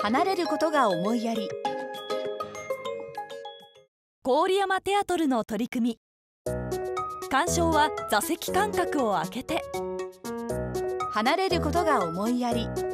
離れることが思いやり。 郡山テアトルの取り組み。鑑賞は座席間隔を空けて。 離れることが思いやり。